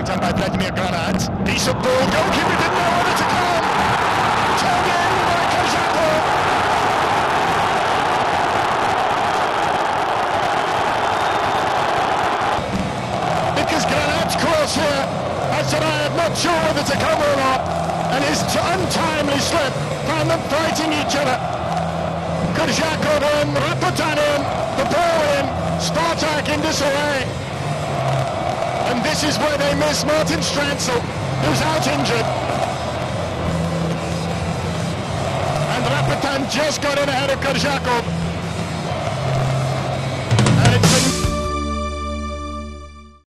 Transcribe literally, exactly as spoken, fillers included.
worked on by Vladimir Granat. Decent ball, goalkeeper didn't know whether to come. Turned in by Kozapo. Because Granat's cross here, I said I am not sure whether to come or not, and his untimely slip found them fighting each other. Kozapo in, Rapotan in, the ball in, Spartak in disarray. And this is where they miss Martin Stransel, who's out injured. And Rapotan just got in ahead of Kozapo.